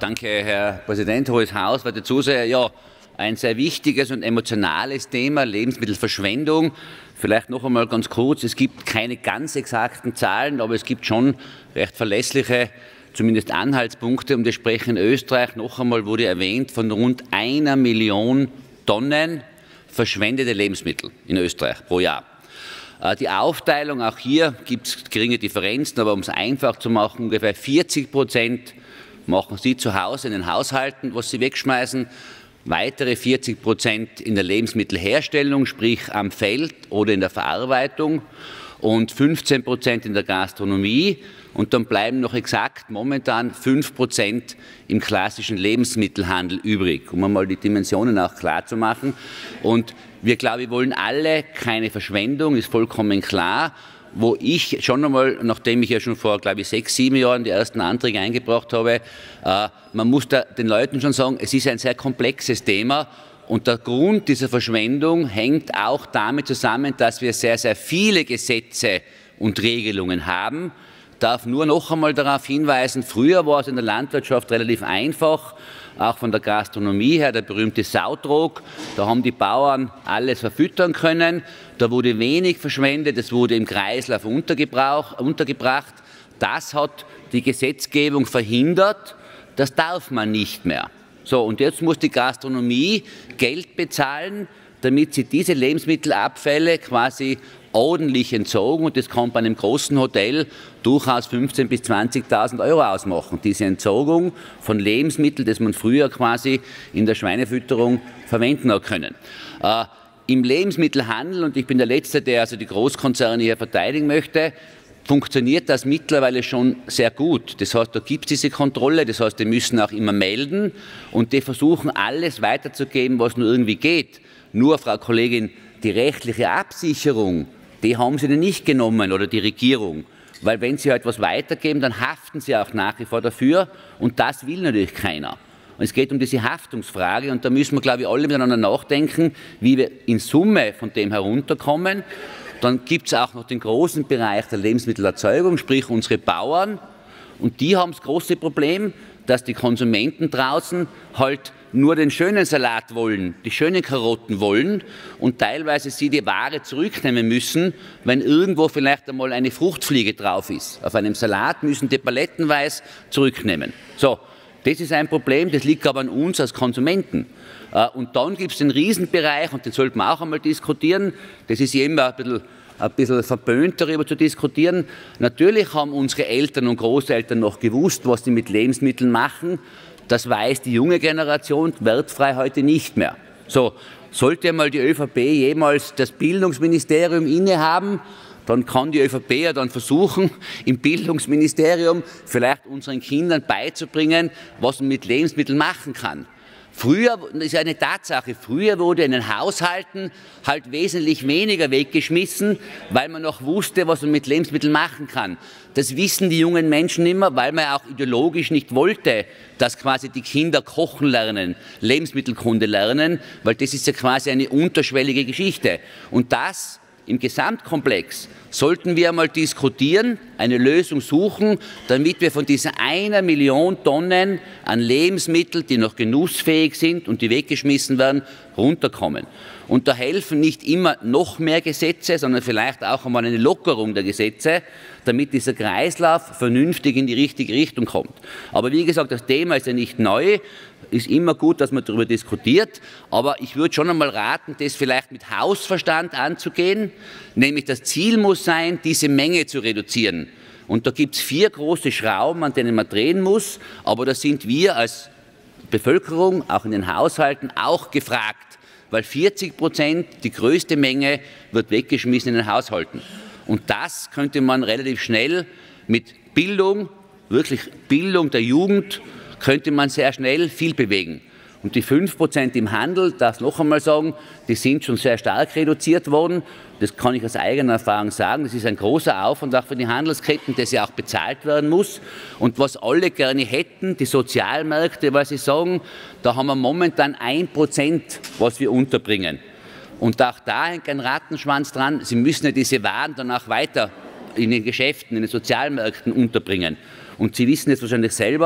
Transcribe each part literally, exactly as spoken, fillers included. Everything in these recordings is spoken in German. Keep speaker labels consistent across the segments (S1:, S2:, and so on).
S1: Danke, Herr Präsident, Hohes Haus, werte Zuseher. Ja, ein sehr wichtiges und emotionales Thema, Lebensmittelverschwendung. Vielleicht noch einmal ganz kurz, es gibt keine ganz exakten Zahlen, aber es gibt schon recht verlässliche, zumindest Anhaltspunkte. Und wir sprechen in Österreich, noch einmal wurde erwähnt, von rund einer Million Tonnen verschwendete Lebensmittel in Österreich pro Jahr. Die Aufteilung, auch hier gibt es geringe Differenzen, aber um es einfach zu machen, ungefähr vierzig Prozent machen Sie zu Hause in den Haushalten, was Sie wegschmeißen, weitere vierzig Prozent in der Lebensmittelherstellung, sprich am Feld oder in der Verarbeitung und fünfzehn Prozent in der Gastronomie. Und dann bleiben noch exakt momentan fünf Prozent im klassischen Lebensmittelhandel übrig, um einmal die Dimensionen auch klar zu machen. Und wir, glaube ich, wollen alle keine Verschwendung, ist vollkommen klar. Wo ich schon einmal, nachdem ich ja schon vor, glaube ich, sechs, sieben Jahren die ersten Anträge eingebracht habe, äh, man muss da den Leuten schon sagen, es ist ein sehr komplexes Thema. Und der Grund dieser Verschwendung hängt auch damit zusammen, dass wir sehr, sehr viele Gesetze und Regelungen haben. Ich darf nur noch einmal darauf hinweisen, früher war es in der Landwirtschaft relativ einfach, auch von der Gastronomie her, der berühmte Sautrog, da haben die Bauern alles verfüttern können, da wurde wenig verschwendet, es wurde im Kreislauf untergebracht. Das hat die Gesetzgebung verhindert, das darf man nicht mehr. So, und jetzt muss die Gastronomie Geld bezahlen, damit sie diese Lebensmittelabfälle quasi ordentlich entsorgen, und das kann bei einem großen Hotel durchaus fünfzehntausend bis zwanzigtausend Euro ausmachen, diese Entsorgung von Lebensmitteln, das man früher quasi in der Schweinefütterung verwenden hat können. Äh, Im Lebensmittelhandel, und ich bin der Letzte, der also die Großkonzerne hier verteidigen möchte, funktioniert das mittlerweile schon sehr gut. Das heißt, da gibt es diese Kontrolle, das heißt, die müssen auch immer melden und die versuchen alles weiterzugeben, was nur irgendwie geht. Nur, Frau Kollegin, die rechtliche Absicherung, die haben sie nicht genommen, oder die Regierung. Weil wenn sie halt etwas weitergeben, dann haften sie auch nach wie vor dafür, und das will natürlich keiner. Und es geht um diese Haftungsfrage, und da müssen wir, glaube ich, alle miteinander nachdenken, wie wir in Summe von dem herunterkommen. Dann gibt es auch noch den großen Bereich der Lebensmittelerzeugung, sprich unsere Bauern, und die haben das große Problem, dass die Konsumenten draußen halt nur den schönen Salat wollen, die schönen Karotten wollen, und teilweise sie die Ware zurücknehmen müssen, wenn irgendwo vielleicht einmal eine Fruchtfliege drauf ist. Auf einem Salat müssen die palettenweise zurücknehmen. So, das ist ein Problem, das liegt aber an uns als Konsumenten. Und dann gibt es den Riesenbereich, und den sollten wir auch einmal diskutieren, das ist immer ein bisschen, ein bisschen verböhnt, darüber zu diskutieren. Natürlich haben unsere Eltern und Großeltern noch gewusst, was sie mit Lebensmitteln machen. Das weiß die junge Generation wertfrei heute nicht mehr. So, sollte einmal die ÖVP jemals das Bildungsministerium innehaben, dann kann die ÖVP ja dann versuchen, im Bildungsministerium vielleicht unseren Kindern beizubringen, was man mit Lebensmitteln machen kann. Früher, das ist eine Tatsache, früher wurde in den Haushalten halt wesentlich weniger weggeschmissen, weil man noch wusste, was man mit Lebensmitteln machen kann. Das wissen die jungen Menschen immer, weil man auch ideologisch nicht wollte, dass quasi die Kinder kochen lernen, Lebensmittelkunde lernen, weil das ist ja quasi eine unterschwellige Geschichte. Und das im Gesamtkomplex sollten wir einmal diskutieren, eine Lösung suchen, damit wir von dieser einer Million Tonnen an Lebensmitteln, die noch genussfähig sind und die weggeschmissen werden, runterkommen. Und da helfen nicht immer noch mehr Gesetze, sondern vielleicht auch einmal eine Lockerung der Gesetze, damit dieser Kreislauf vernünftig in die richtige Richtung kommt. Aber wie gesagt, das Thema ist ja nicht neu. Ist immer gut, dass man darüber diskutiert, aber ich würde schon einmal raten, das vielleicht mit Hausverstand anzugehen, nämlich das Ziel muss sein, diese Menge zu reduzieren. Und da gibt es vier große Schrauben, an denen man drehen muss, aber da sind wir als Bevölkerung, auch in den Haushalten, auch gefragt, weil vierzig Prozent, die größte Menge, wird weggeschmissen in den Haushalten. Und das könnte man relativ schnell mit Bildung, wirklich Bildung der Jugend, könnte man sehr schnell viel bewegen. Und die fünf Prozent im Handel, das noch einmal sagen, die sind schon sehr stark reduziert worden. Das kann ich aus eigener Erfahrung sagen. Das ist ein großer Aufwand auch für die Handelsketten, der ja auch bezahlt werden muss. Und was alle gerne hätten, die Sozialmärkte, weil sie sagen, da haben wir momentan ein Prozent, was wir unterbringen. Und auch da hängt ein Rattenschwanz dran. Sie müssen ja diese Waren dann auch weiter in den Geschäften, in den Sozialmärkten unterbringen. Und Sie wissen jetzt wahrscheinlich selber,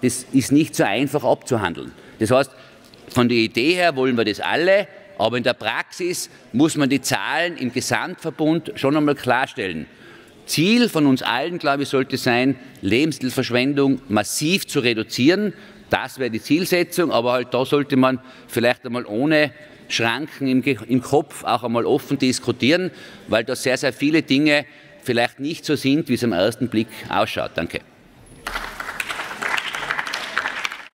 S1: das ist nicht so einfach abzuhandeln. Das heißt, von der Idee her wollen wir das alle, aber in der Praxis muss man die Zahlen im Gesamtverbund schon einmal klarstellen. Ziel von uns allen, glaube ich, sollte sein, Lebensmittelverschwendung massiv zu reduzieren. Das wäre die Zielsetzung, aber halt da sollte man vielleicht einmal ohne Schranken im, im Kopf auch einmal offen diskutieren, weil da sehr, sehr viele Dinge vielleicht nicht so sind, wie es am ersten Blick ausschaut. Danke.